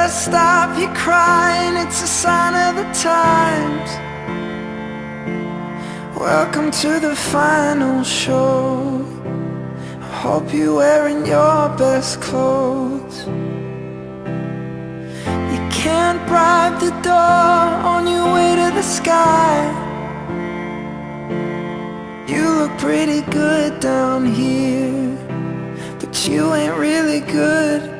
better stop your crying, it's a sign of the times. Welcome to the final show. I hope you're wearing your best clothes. You can't bribe the door on your way to the sky. You look pretty good down here, but you ain't really good